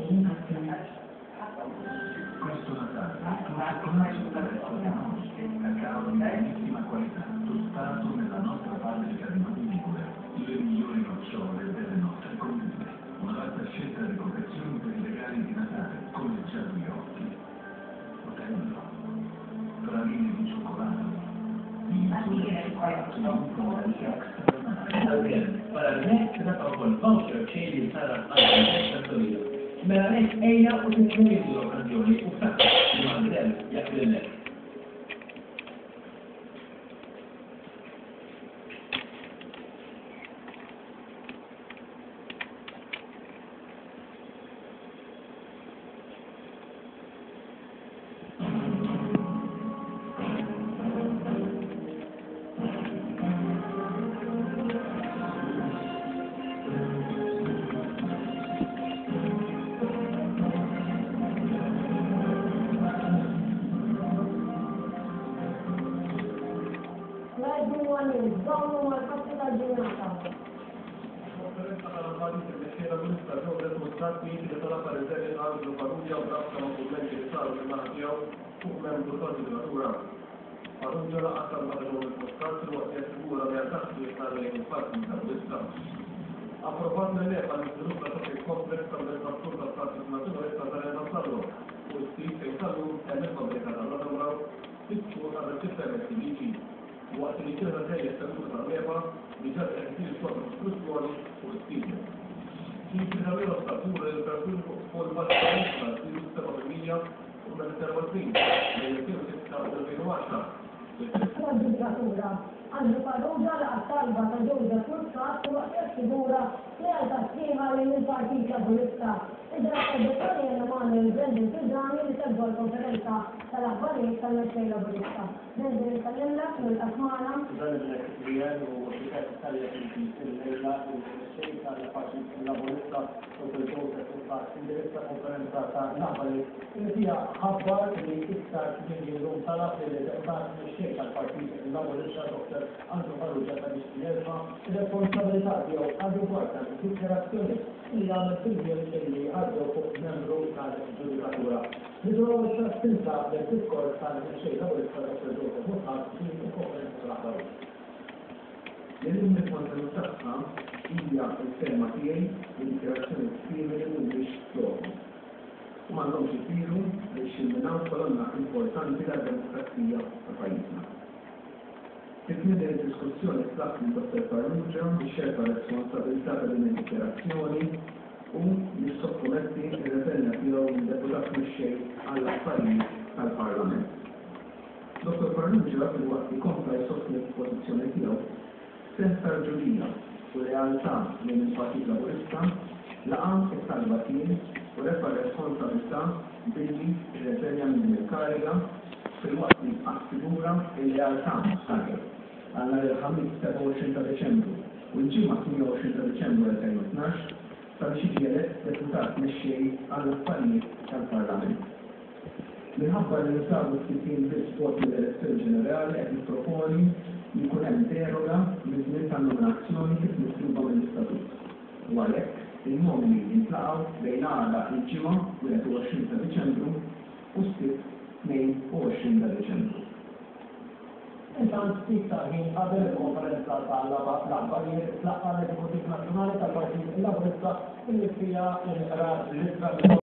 Questo Natale il commercio terrestre da noi, cacao di buonissima qualità, tostato nella nostra fabbrica di Ligure, le migliori nocciole delle nostre colline, una vasta scelta di confezioni per i regali di Natale, come giagliotti, Otello, praline di cioccolato, para الناس تدفعوا الفاوتشر شيء اللي صار على الطريقة. ما ليش أين وتسمي الأوكازيوني وفتح المعدل يقبل الناس. Approvando l'EPA sviluppa ciò che complessa del trasporto al traffico naturalista sarà stato uscito in salute e nel fabbricato alla lavoro discussa del sistema SDG. Waqt li kienet għajja s-saluta tal-leba li ġat għedin s-sot kostruzzjoni u s-stilja. Jiġri għamil statura il-perfil fuq il-baċċarista s-sistema u l-2020 għandu paruġa l-talba ta' ġewda kursat u għakja sigura li għalta s-sima li l-Partit Laburista. Id-rappreżentazzjoni għanna maħna l-Brendan Tizzani li tagħdu l-konferenza tal-aħbarijiet tal-Mexxej Laburista. Brendan il-kallimlak mill-qasmana. Dan il-krijan u xikajt tal-lejla il-Mexxej tal-Partit Laburista u fil-ġewda kursat indirizza konferenza tal-aħbarijiet li fija ħabbar li iktar ġinġirum talab li l-deputat Mexxej tal-Partit Laburista Dr. Anke Farrugia ta' biex il-responsabilità tiegħu għandu għarta dikjerazzjoni li għamel fil-ġiel li għaddu fuq membru tal-ġudikatura. Nidu issa stinta l-diskors tal-Mexxej Laburista Dr. Joseph Mutħat fi konferenza tal-aħbarijiet. L-responsabilità hija l-ferma tiegħi li dikjerazzjoni simili mhumiex logħbu. U m'għandhomx isiru biex jimminaw kolonna importanti tal-demokrazija ta' pajjiżna. Titmida il-diskussjoni fl-atti Dr. Farrugia biex xerpa responsabilità ta' din il-dikjerazzjoni u biex sottometti il-revenja tiegħu il-deputat Mexxej għall-affarijiet tal-Parlament. Dr. Farrugia fil-waqt ikompla jsostni l-pożizzjoni tiegħu senza ġurija u realtà minn il-Partit Laburista laqam it-talba tiegħi u refa responsabilità billi revenja minn il-kariga fil-waqt li assigura il-realtà ħaġa għanna l-ħamis 27 ta' Deċembru u l-ġimgħa 28 ta' Deċembru 2012 sabiex jiġi elett deputat Mexxej għall-affarijiet tal-Parlament. Minħabba li nisabu s-sittin bil-sport mill-elezzjoni ġenerali qed nipproponi li jkun hemm deroga minn tan-nominazzjoni kif mitluba mill-istatut. U għalhekk il-nomini jintlaqgħu bejn għada il-ġimgħa 21 ta' Deċembru u s-sibt 22 ta' Deċembru. Intant tiktar ħin qabel il-konferenza tal-aħbarijiet tlaqqa l-Eżekutiv Nazzjonali tal-Partit Laburista illi fija l-istra